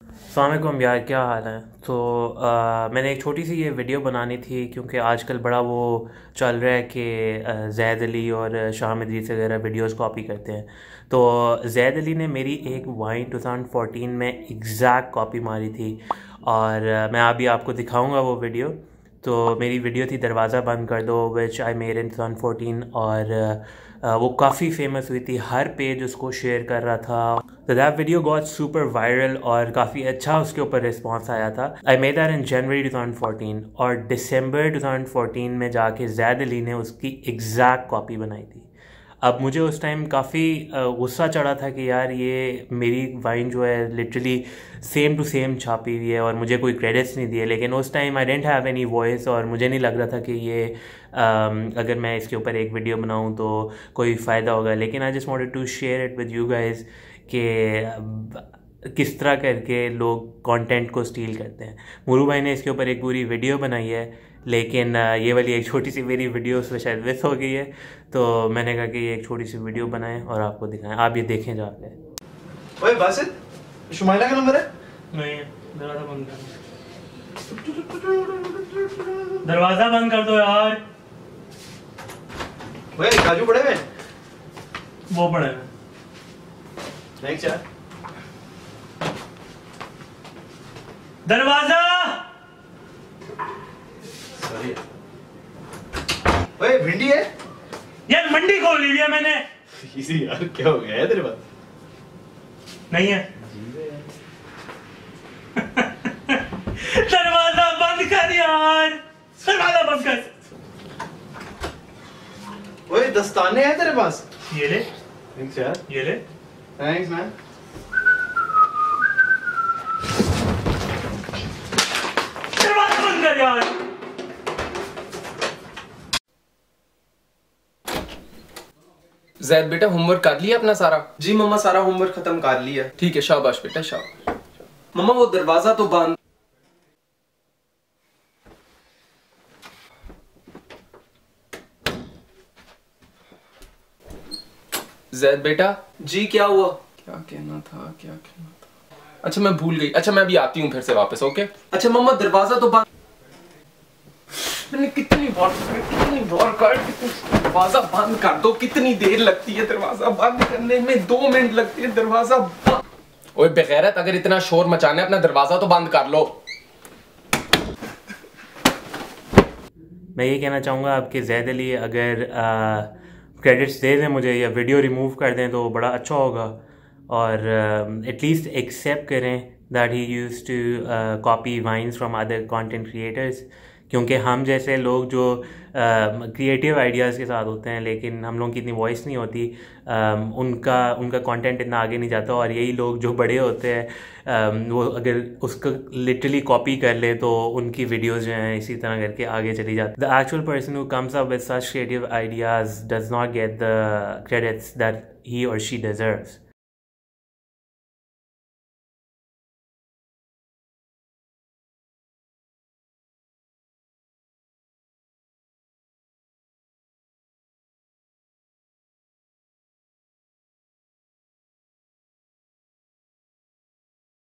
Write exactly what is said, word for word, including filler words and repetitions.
अस्सलाम वालेकुम यार, क्या हाल है। तो आ, मैंने एक छोटी सी ये वीडियो बनानी थी क्योंकि आजकल बड़ा वो चल रहा है कि जैद अली और शाम इदरीस वगैरह वीडियोस कॉपी करते हैं। तो जैद अली ने मेरी एक वाइन टू थाउजेंड फोर्टीन में एग्जैक्ट कॉपी मारी थी और आ, मैं अभी आपको दिखाऊंगा वो वीडियो। तो मेरी वीडियो थी दरवाज़ा बंद कर दो, which I made in two thousand fourteen, और आ, वो काफ़ी फेमस हुई थी, हर पेज उसको शेयर कर रहा था। तो that video got super viral और काफ़ी अच्छा उसके ऊपर रिस्पॉन्स आया था। I made that in January two thousand fourteen और दिसंबर टू थाउजेंड फोर्टीन में जाके जैद अली ने उसकी एग्जैक्ट कॉपी बनाई थी। अब मुझे उस टाइम काफ़ी गुस्सा चढ़ा था कि यार ये मेरी वाइन जो है लिटरली सेम टू सेम छापी हुई है और मुझे कोई क्रेडिट्स नहीं दिए। लेकिन उस time I didn't have any voice और मुझे नहीं लग रहा था कि ये um, अगर मैं इसके ऊपर एक वीडियो बनाऊं तो कोई फ़ायदा होगा। लेकिन I just wanted to share it with you guys कि किस तरह करके लोग कंटेंट को स्टील करते हैं। मोरू भाई ने इसके ऊपर एक पूरी वीडियो बनाई है, लेकिन ये वाली एक छोटी सी मेरी वीडियो उसमें शायद मिस हो गई है। तो मैंने कहा कि ये एक छोटी सी वीडियो बनाएं और आपको दिखाएं, आप ये देखें जाके। ओए बासित, शुमाइला का नंबर है? नहीं, दरवाजा बंद कर दरवाजा बंद कर दो यार। ओए काजू पड़े हुए? वो पड़े हुए। नहीं चार। दरवाजा। सॉरी। ओए भिंडी है? यार मंडी खोल ली है मैंने। इसी यार क्या हो गया है तेरे पास? नहीं है। दरवाजा बंद कर यार, दरवाजा बंद कर। ओए दस्ताने हैं तेरे पास? ये ले। थैंक्स यार। ये ले। Thanks man. दरवाजा बंद कर यार। जैद बेटा होमवर्क कर लिया अपना सारा? जी मम्मा सारा होमवर्क खत्म कर लिया। ठीक है, शाबाश बेटा शाबाश। मम्मा वो दरवाजा तो बंद। जैद बेटा। जी क्या हुआ? क्या कहना था क्या कहना था अच्छा मैं भूल गई। अच्छा मैं अभी आती हूँ फिर से वापस। ओके। अच्छा मम्मा दरवाजा तो बंद। मैंने कितनी बार कितनी बार कर दरवाजा बंद कर दो। कितनी देर लगती है दरवाजा बंद करने में? दो मिनट लगती है दरवाजा बंद। ओए बेगैरत, अगर इतना शोर मचाना है अपना दरवाजा तो बंद कर लो। मैं ये कहना चाहूँगा आपके जैद अली अगर क्रेडिट्स दे दें मुझे या वीडियो रिमूव कर दें तो बड़ा अच्छा होगा, और एटलीस्ट एक्सेप्ट करें that he used to copy vines from other content creators. क्योंकि हम जैसे लोग जो क्रिएटिव आइडियाज़ के साथ होते हैं लेकिन हम लोगों की इतनी वॉइस नहीं होती, uh, उनका उनका कंटेंट इतना आगे नहीं जाता। और यही लोग जो बड़े होते हैं uh, वो अगर उसको लिटरली कॉपी कर ले तो उनकी वीडियोस जो हैं इसी तरह करके आगे चली जाती। The actual person who comes up with such creative ideas does not get the credits that he और शी डिजर्व्स।